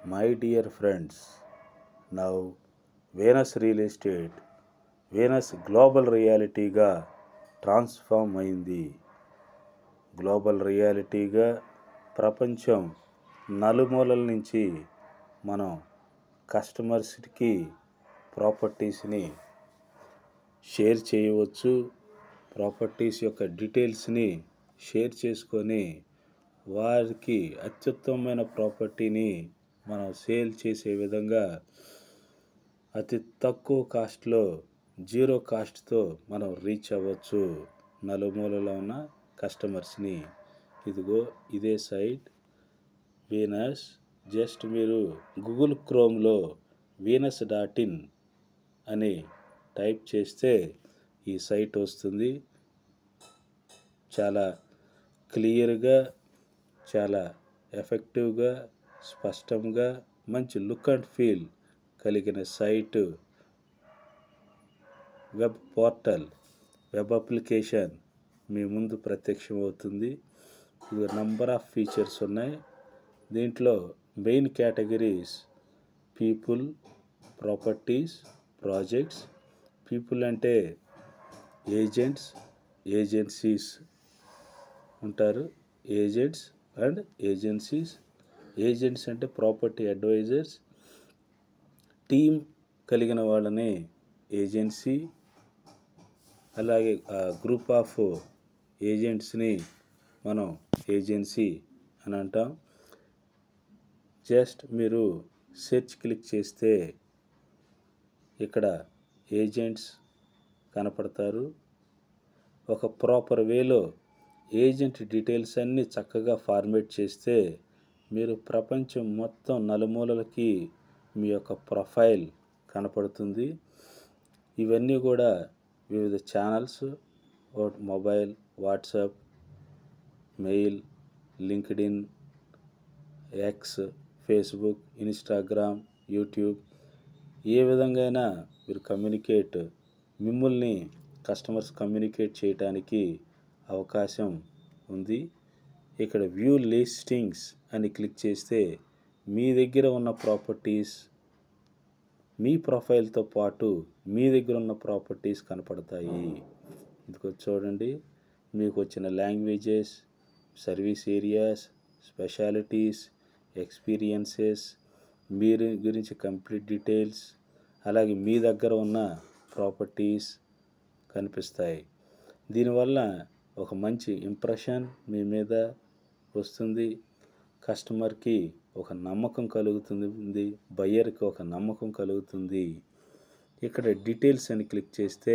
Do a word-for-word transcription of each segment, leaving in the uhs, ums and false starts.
My dear friends, now Venus Real Estate, Venus global రియాలిటీగా transform అయింది. గ్లోబల్ రియాలిటీగా ప్రపంచం నలుమూలల నుంచి మనం కస్టమర్స్కి ప్రాపర్టీస్ని షేర్ చేయవచ్చు. ప్రాపర్టీస్ యొక్క డీటెయిల్స్ని షేర్ చేసుకొని వారికి అత్యుత్తమమైన ప్రాపర్టీని మనం సేల్ చేసే విధంగా అతి తక్కువ కాస్ట్లో జీరో కాస్ట్తో మనం రీచ్ అవ్వచ్చు నలుమూలలో ఉన్న కస్టమర్స్ని. ఇదిగో ఇదే సైట్ వీనస్. జస్ట్ మీరు గూగుల్ క్రోమ్లో వీనస్ డాట్ ఇన్ అని టైప్ చేస్తే ఈ సైట్ వస్తుంది. చాలా క్లియర్గా, చాలా ఎఫెక్టివ్గా, స్పష్టంగా, మంచి లుక్ అండ్ ఫీల్ కలిగిన site, web portal, web application మీ ముందు ప్రత్యక్షమవుతుంది. ఇది నంబర్ ఆఫ్ ఫీచర్స్ ఉన్నాయి. దీంట్లో main categories people, properties, projects. People అంటే ఏజెంట్స్, ఏజెన్సీస్ ఉంటారు. Agents and agencies. ఏజెంట్స్ అంటే ప్రాపర్టీ అడ్వైజర్స్. టీమ్ కలిగిన వాళ్ళని ఏజెన్సీ. అలాగే గ్రూప్ ఆఫ్ ఏజెంట్స్ని మనం ఏజెన్సీ అని అంటాం. జస్ట్ మీరు సెర్చ్ క్లిక్ చేస్తే ఇక్కడ ఏజెంట్స్ కనపడతారు. ఒక ప్రాపర్ వేలో ఏజెంట్ డీటెయిల్స్ అన్నీ చక్కగా ఫార్మేట్ చేస్తే మీరు ప్రపంచం మొత్తం నలుమూలలకి మీ యొక్క ప్రొఫైల్ కనపడుతుంది. ఇవన్నీ కూడా వివిధ channels, mobile, WhatsApp, mail, LinkedIn, X, Facebook, Instagram, YouTube, ఏ విధంగా అయినా మీరు కమ్యూనికేట్ మిమ్మల్ని కస్టమర్స్ కమ్యూనికేట్ చేయడానికి అవకాశం ఉంది. ఇక్కడ వ్యూ లిస్టింగ్స్ అని క్లిక్ చేస్తే మీ దగ్గర ఉన్న ప్రాపర్టీస్ మీ ప్రొఫైల్తో పాటు మీ దగ్గర ఉన్న ప్రాపర్టీస్ కనపడతాయి. ఇదిగో చూడండి, మీకు వచ్చిన languages, service areas, specialities, experiences, మీరు గురించి కంప్లీట్ డీటెయిల్స్, అలాగే మీ దగ్గర ఉన్న ప్రాపర్టీస్ కనిపిస్తాయి. దీనివల్ల ఒక మంచి ఇంప్రెషన్ మీ మీద వస్తుంది. కస్టమర్కి ఒక నమ్మకం కలుగుతుంది, బయ్యర్కి ఒక నమ్మకం కలుగుతుంది. ఇక్కడ డీటెయిల్స్ అని క్లిక్ చేస్తే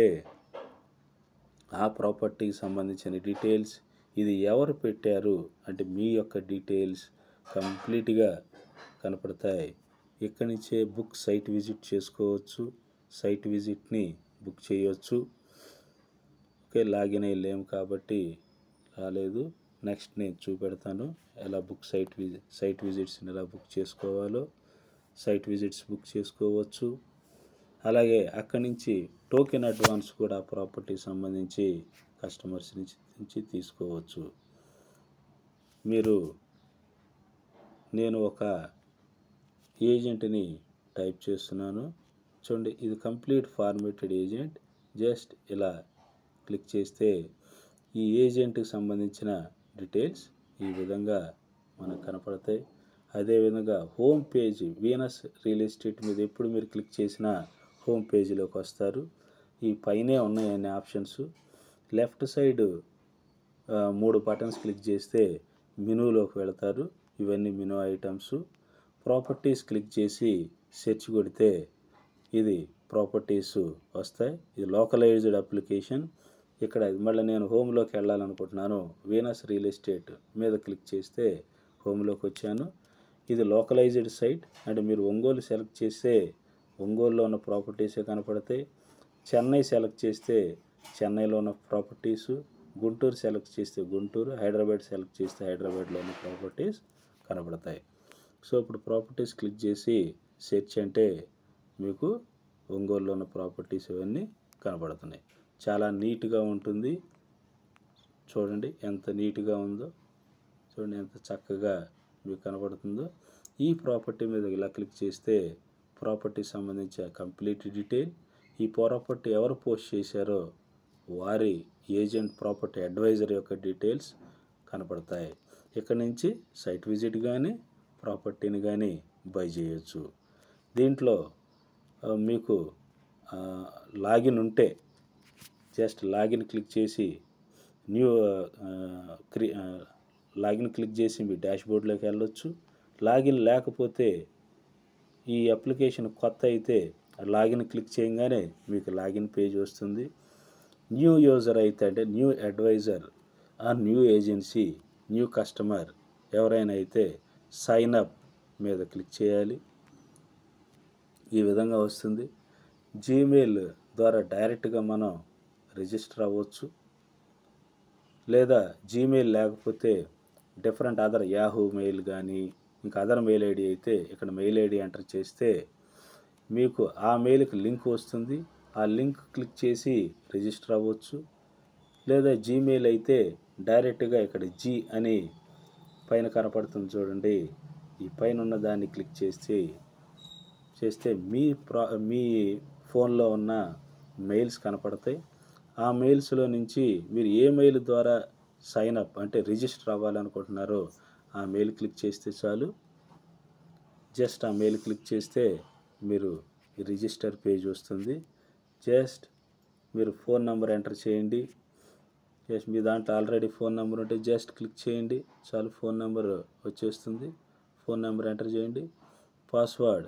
ఆ ప్రాపర్టీకి సంబంధించిన డీటెయిల్స్, ఇది ఎవరు పెట్టారు అంటే మీ యొక్క డీటెయిల్స్ కంప్లీట్గా కనపడతాయి. ఇక్కడి నుంచే బుక్ సైట్ విజిట్ చేసుకోవచ్చు. సైట్ విజిట్ని బుక్ చేయవచ్చు. ఓకే, లాగిన్ అయ్యి లేము కాబట్టి రాలేదు. నెక్స్ట్ నేను చూపెడతాను ఎలా బుక్ సైట్ విజి సైట్ విజిట్స్ని ఎలా బుక్ చేసుకోవాలో. సైట్ విజిట్స్ బుక్ చేసుకోవచ్చు. అలాగే అక్కడి నుంచి టోకెన్ అడ్వాన్స్ కూడా ప్రాపర్టీ సంబంధించి కస్టమర్స్ నుంచి నుంచి తీసుకోవచ్చు. మీరు నేను ఒక ఏజెంట్ని టైప్ చేస్తున్నాను. చూడండి, ఇది కంప్లీట్ ఫార్మేటెడ్ ఏజెంట్. జస్ట్ ఇలా క్లిక్ చేస్తే ఈ ఏజెంట్కి సంబంధించిన డీటెయిల్స్ ఈ విధంగా మనకు కనపడతాయి. అదేవిధంగా home page Venus real estate మీద ఎప్పుడు మీరు క్లిక్ చేసినా హోమ్ పేజీలోకి వస్తారు. ఈ పైనే ఉన్నాయి అన్ని ఆప్షన్స్. లెఫ్ట్ సైడ్ మూడు బటన్స్ క్లిక్ చేస్తే మెనూలోకి వెళతారు. ఇవన్నీ మెనూ ఐటమ్స్. ప్రాపర్టీస్ క్లిక్ చేసి సెర్చ్ కొడితే ఇది ప్రాపర్టీస్ వస్తాయి. ఇది లోకలైజ్డ్ అప్లికేషన్. ఇక్కడ మళ్ళీ నేను హోమ్లోకి వెళ్ళాలనుకుంటున్నాను. వీనస్ రియల్ ఎస్టేట్ మీద క్లిక్ చేస్తే హోమ్లోకి వచ్చాను. ఇది లోకలైజ్డ్ సైట్. అంటే మీరు ఒంగోలు సెలెక్ట్ చేస్తే ఒంగోలులో ఉన్న ప్రాపర్టీసే కనపడతాయి. చెన్నై సెలెక్ట్ చేస్తే చెన్నైలో ఉన్న ప్రాపర్టీసు, గుంటూరు సెలెక్ట్ చేస్తే గుంటూరు, హైదరాబాద్ సెలెక్ట్ చేస్తే హైదరాబాద్లో ఉన్న ప్రాపర్టీస్ కనపడతాయి. సో ఇప్పుడు ప్రాపర్టీస్ క్లిక్ చేసి సెర్చ్ అంటే మీకు ఒంగోలులో ఉన్న ప్రాపర్టీస్ ఇవన్నీ కనపడుతున్నాయి. చాలా నీట్గా ఉంటుంది. చూడండి ఎంత నీట్గా ఉందో. చూడండి ఎంత చక్కగా మీకు కనపడుతుందో. ఈ ప్రాపర్టీ మీద ఇలా క్లిక్ చేస్తే ప్రాపర్టీ సంబంధించిన కంప్లీట్ డీటెయిల్, ఈ ప్రాపర్టీ ఎవరు పోస్ట్ చేశారో వారి ఏజెంట్ ప్రాపర్టీ అడ్వైజర్ యొక్క డీటెయిల్స్ కనపడతాయి. ఇక్కడ నుంచి సైట్ విజిట్ కానీ ప్రాపర్టీని కానీ బై చేయొచ్చు. దీంట్లో మీకు లాగిన్ ఉంటే జస్ట్ లాగిన్ క్లిక్ చేసి న్యూ క్రి లాగిన్ క్లిక్ చేసి మీ డాష్బోర్డ్లోకి వెళ్ళొచ్చు. లాగిన్ లేకపోతే ఈ అప్లికేషన్ కొత్త అయితే లాగిన్ క్లిక్ చేయగానే మీకు లాగిన్ పేజ్ వస్తుంది. న్యూ యూజర్ అయితే అంటే న్యూ అడ్వైజర్ ఆ న్యూ ఏజెన్సీ న్యూ కస్టమర్ ఎవరైనా అయితే సైన్ అప్ మీద క్లిక్ చేయాలి. ఈ విధంగా వస్తుంది. జీమెయిల్ ద్వారా డైరెక్ట్గా మనం రిజిస్టర్ అవ్వచ్చు. లేదా జీమెయిల్ లేకపోతే డిఫరెంట్ అదర్ యాహూ మెయిల్ కానీ ఇంకా అదర్ మెయిల్ ఐడి అయితే ఇక్కడ మెయిల్ ఐడి ఎంటర్ చేస్తే మీకు ఆ మెయిల్కి లింక్ వస్తుంది. ఆ లింక్ క్లిక్ చేసి రిజిస్టర్ అవ్వచ్చు. లేదా జీమెయిల్ అయితే డైరెక్ట్గా ఇక్కడ జీ అని పైన కనపడుతుంది చూడండి, ఈ పైన ఉన్న దాన్ని క్లిక్ చేసి చేస్తే మీ ప్రా మీ ఫోన్లో ఉన్న మెయిల్స్ కనపడతాయి. ఆ మెయిల్స్లో నుంచి మీరు ఏ మెయిల్ ద్వారా సైన్ అప్ అంటే రిజిస్టర్ అవ్వాలనుకుంటున్నారో ఆ మెయిల్ క్లిక్ చేస్తే చాలు. జస్ట్ ఆ మెయిల్ క్లిక్ చేస్తే మీరు రిజిస్టర్ పేజ్ వస్తుంది. జస్ట్ మీరు ఫోన్ నెంబర్ ఎంటర్ చేయండి. జస్ట్ మీ దాంట్లో ఆల్రెడీ ఫోన్ నెంబర్ ఉంటే జస్ట్ క్లిక్ చేయండి చాలు, ఫోన్ నెంబర్ వచ్చేస్తుంది. ఫోన్ నెంబర్ ఎంటర్ చేయండి. పాస్వర్డ్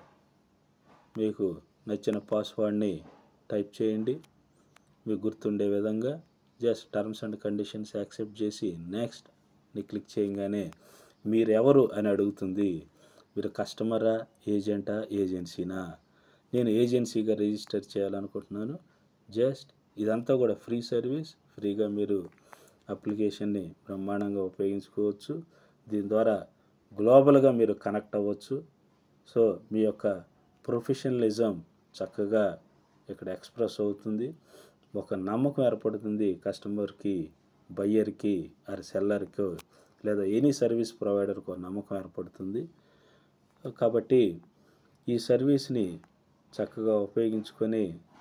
మీకు నచ్చిన పాస్వర్డ్ని టైప్ చేయండి మీకు గుర్తుండే విధంగా. Just terms and conditions accept చేసి నెక్స్ట్ని క్లిక్ చేయగానే మీరు ఎవరు అని అడుగుతుంది. మీరు కస్టమరా, ఏజెంటా, ఏజెన్సీనా? నేను ఏజెన్సీగా రిజిస్టర్ చేయాలనుకుంటున్నాను. జస్ట్ ఇదంతా కూడా ఫ్రీ సర్వీస్. ఫ్రీగా మీరు అప్లికేషన్ని బ్రహ్మాండంగా ఉపయోగించుకోవచ్చు. దీని ద్వారా గ్లోబల్గా మీరు కనెక్ట్ అవ్వచ్చు. సో మీ యొక్క ప్రొఫెషనలిజం చక్కగా ఇక్కడ ఎక్స్ప్రెస్ అవుతుంది. ఒక నమ్మకం ఏర్పడుతుంది కస్టమర్కి, బయ్యర్కి, ఆర్ సెల్లర్కి లేదా ఎనీ సర్వీస్ ప్రొవైడర్కి నమ్మకం ఏర్పడుతుంది. కాబట్టి ఈ సర్వీస్ని చక్కగా ఉపయోగించుకొని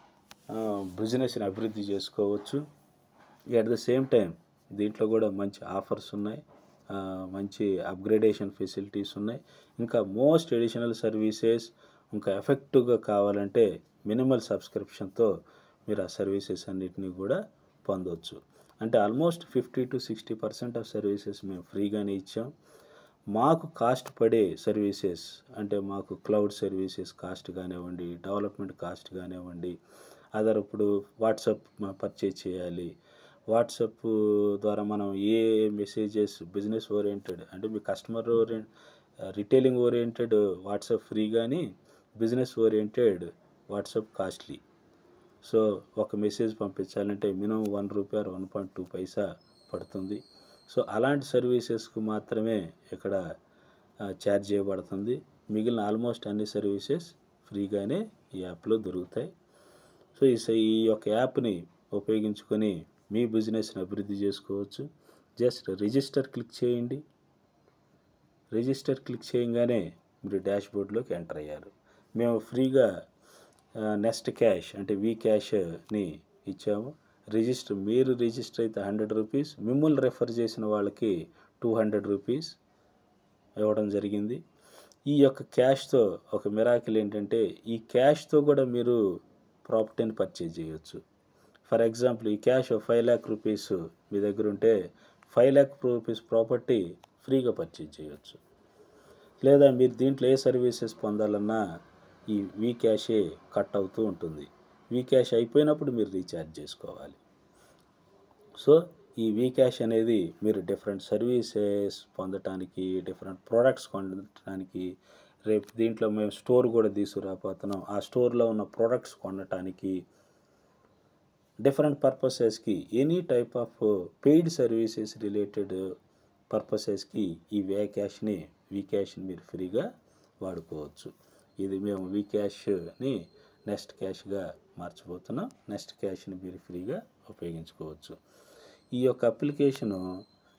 బిజినెస్ని అభివృద్ధి చేసుకోవచ్చు. అట్ ద సేమ్ టైం దీంట్లో కూడా మంచి ఆఫర్స్ ఉన్నాయి, మంచి అప్గ్రేడేషన్ ఫెసిలిటీస్ ఉన్నాయి. ఇంకా మోస్ట్ ఎడిషనల్ సర్వీసెస్ ఇంకా ఎఫెక్టివ్గా కావాలంటే మినిమల్ సబ్స్క్రిప్షన్తో మీరు ఆ సర్వీసెస్ అన్నిటినీ కూడా పొందవచ్చు. అంటే almost fifty to sixty percent of services మేము ఫ్రీగానే ఇచ్చాం. మాకు కాస్ట్ పడే సర్వీసెస్ అంటే మాకు క్లౌడ్ సర్వీసెస్ కాస్ట్ కానివ్వండి, డెవలప్మెంట్ కాస్ట్ కానివ్వండి, అదర్ ఇప్పుడు వాట్సాప్ పర్చేజ్ చేయాలి, వాట్సాప్ ద్వారా మనం ఏ మెసేజెస్ బిజినెస్ ఓరియంటెడ్ అంటే మీ customer orient retailing oriented WhatsApp free కానీ business oriented WhatsApp costly. So ఒక మెసేజ్ పంపించాలంటే minimum one rupee or one point two paisa పడుతుంది. సో అలాంటి సర్వీసెస్కు మాత్రమే ఇక్కడ ఛార్జ్ చేయబడుతుంది. మిగిలిన ఆల్మోస్ట్ అన్ని సర్వీసెస్ ఫ్రీగానే ఈ యాప్లో దొరుకుతాయి. సో ఈ ఈ యొక్క యాప్ని ఉపయోగించుకొని మీ బిజినెస్ని అభివృద్ధి చేసుకోవచ్చు. జస్ట్ రిజిస్టర్ క్లిక్ చేయండి. రిజిస్టర్ క్లిక్ చేయగానే మీరు డాష్బోర్డ్లోకి ఎంటర్ అయ్యారు. మేము ఫ్రీగా నెక్స్ట్ క్యాష్ అంటే వీ క్యాష్ని ఇచ్చాము. రిజిస్టర్ మీరు రిజిస్టర్ అయితే హండ్రెడ్ రూపీస్, మిమ్మల్ని రెఫర్ చేసిన వాళ్ళకి టూ హండ్రెడ్ రూపీస్ ఇవ్వడం జరిగింది. ఈ యొక్క క్యాష్తో ఒక మిరాకిల్ ఏంటంటే ఈ క్యాష్తో కూడా మీరు ప్రాపర్టీని పర్చేజ్ చేయవచ్చు. ఫర్ ఎగ్జాంపుల్ ఈ క్యాష్ ఫైవ్ ల్యాక్ రూపీస్ మీ దగ్గర ఉంటే ఫైవ్ ల్యాక్ రూపీస్ ప్రాపర్టీ ఫ్రీగా పర్చేజ్ చేయవచ్చు. లేదా మీరు దీంట్లో ఏ సర్వీసెస్ పొందాలన్నా ఈ వీ క్యాషే కట్ అవుతూ ఉంటుంది. వీ క్యాష్ అయిపోయినప్పుడు మీరు రీఛార్జ్ చేసుకోవాలి. సో ఈ వీ క్యాష్ అనేది మీరు డిఫరెంట్ సర్వీసెస్ పొందటానికి, డిఫరెంట్ ప్రోడక్ట్స్ కొనడానికి, రేపు దీంట్లో మేము స్టోర్ కూడా తీసుకురాపోతున్నాం, ఆ స్టోర్లో ఉన్న ప్రోడక్ట్స్ కొనటానికి, డిఫరెంట్ పర్పసెస్కి, any type of paid services related పర్పసెస్కి ఈ వే క్యాష్ని వీ క్యాష్ని మీరు ఫ్రీగా వాడుకోవచ్చు. ఇది మేము వీ క్యాష్ని నెక్స్ట్ క్యాష్గా మార్చబోతున్నాం. నెక్స్ట్ క్యాష్ని మీరు ఫ్రీగా ఉపయోగించుకోవచ్చు. ఈ యొక్క అప్లికేషను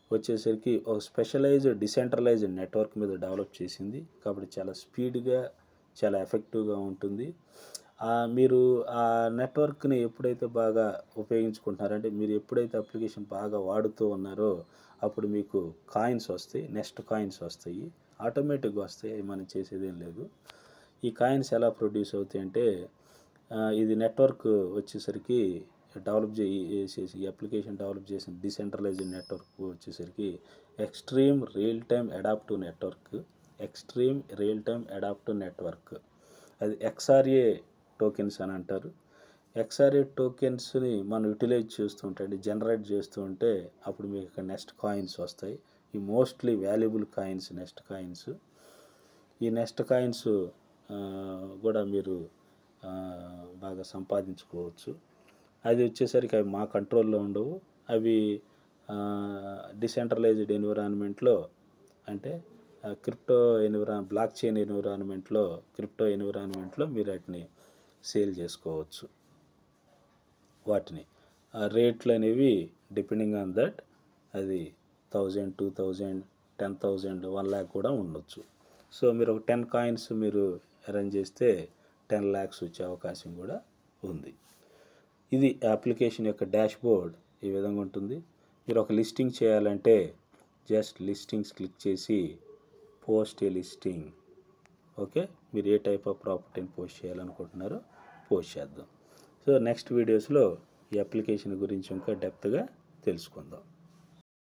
వచ్చేసరికి ఒక స్పెషలైజ్డ్ డిసెంట్రలైజ్డ్ నెట్వర్క్ మీద డెవలప్ చేసింది. కాబట్టి చాలా స్పీడ్గా చాలా ఎఫెక్టివ్గా ఉంటుంది. మీరు ఆ నెట్వర్క్ని ఎప్పుడైతే బాగా ఉపయోగించుకుంటున్నారంటే మీరు ఎప్పుడైతే అప్లికేషన్ బాగా వాడుతూ ఉన్నారో అప్పుడు మీకు కాయిన్స్ వస్తాయి, నెక్స్ట్ కాయిన్స్ వస్తాయి, ఆటోమేటిక్గా వస్తాయి, మనం చేసేదేం లేదు. ఈ కాయిన్స్ ఎలా ప్రొడ్యూస్ అవుతాయి అంటే ఇది నెట్వర్క్ వచ్చేసరికి డెవలప్ చేసి అప్లికేషన్ డెవలప్ చేసిన డిసెంట్రలైజ్డ్ నెట్వర్క్ వచ్చేసరికి extreme real time adaptive network extreme real time adaptive network అది ఎక్స్ఆర్ఏ టోకెన్స్ అని అంటారు. ఎక్స్ఆర్ఏ టోకెన్స్ని మనం యూటిలైజ్ చేస్తూ ఉంటే జనరేట్ చేస్తూ ఉంటే అప్పుడు మీకు ఇక్కడ నెక్స్ట్ కాయిన్స్ వస్తాయి. ఈ mostly valuable coins next coins. ఈ నెక్స్ట్ కాయిన్స్ కూడా మీరు బాగా సంపాదించుకోవచ్చు. అది వచ్చేసరికి అవి మా కంట్రోల్లో ఉండవు. అవి డిసెంట్రలైజ్డ్ ఎన్విరాన్మెంట్లో అంటే క్రిప్టో ఎన్విరా బ్లాక్ చైన్ ఎన్విరాన్మెంట్లో క్రిప్టో ఎన్విరాన్మెంట్లో మీరు వాటిని సేల్ చేసుకోవచ్చు. వాటిని ఆ రేట్లు అనేవి డిపెండింగ్ ఆన్ దట్ అది thousand two thousand ten thousand one lakh కూడా ఉండొచ్చు. సో మీరు ఒక టెన్ కాయిన్స్ మీరు అరేంజ్ చేస్తే టెన్ ల్యాక్స్ వచ్చే అవకాశం కూడా ఉంది. ఇది అప్లికేషన్ యొక్క డాష్ బోర్డ్ ఈ విధంగా ఉంటుంది. మీరు ఒక లిస్టింగ్ చేయాలంటే జస్ట్ లిస్టింగ్స్ క్లిక్ చేసి పోస్ట్ ఏ లిస్టింగ్. ఓకే, మీరు ఏ టైప్ ఆఫ్ ప్రాపర్టీని పోస్ట్ చేయాలనుకుంటున్నారో పోస్ట్ చేద్దాం. సో నెక్స్ట్ వీడియోస్లో ఈ అప్లికేషన్ గురించి ఇంకా డెప్త్గా తెలుసుకుందాం.